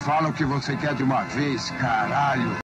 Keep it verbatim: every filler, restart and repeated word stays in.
Fala o que você quer de uma vez, caralho.